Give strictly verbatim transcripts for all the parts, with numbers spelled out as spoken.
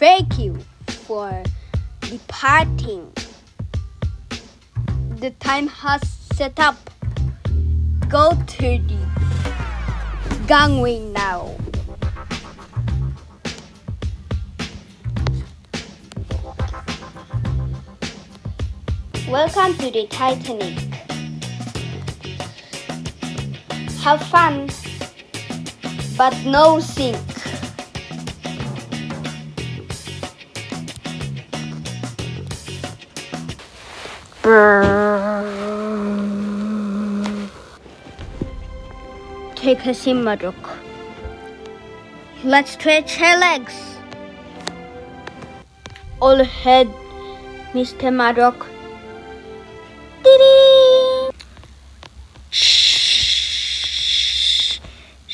Thank you for departing. The time has set up. Go to the gangway now. Welcome to the Titanic. Have fun, but no sink. Take a seat, Madok. Let's stretch her legs. All ahead, Mister Madok. Shh.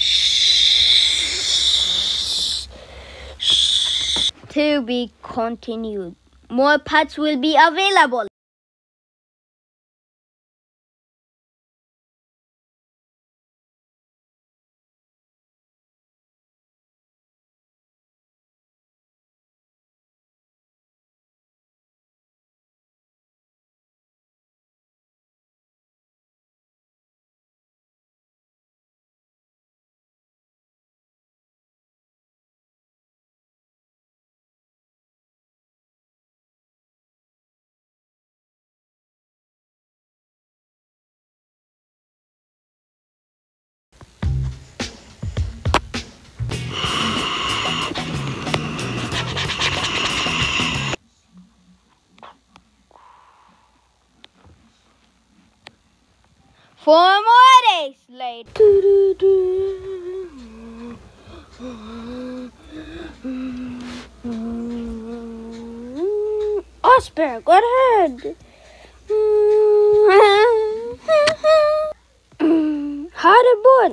Shh. Shh. To be continued. More parts will be available. Four more days later. Oscar, go ahead. Hard board.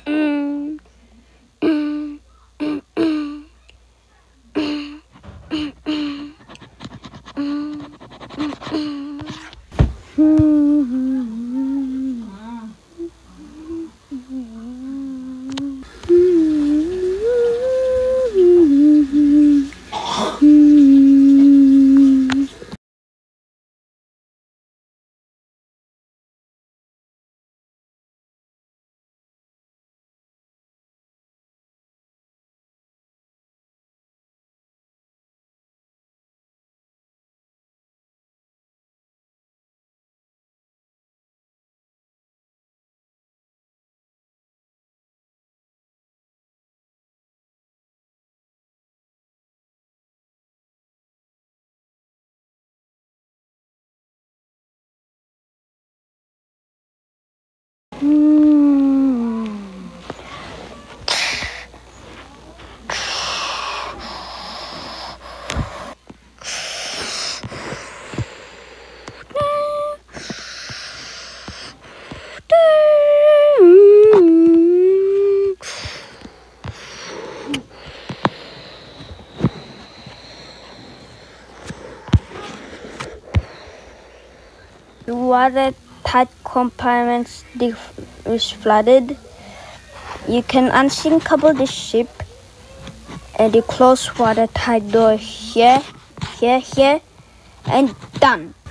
The watertight compartments is flooded. You can unsinkable the ship and the close watertight door here, here, here, and done.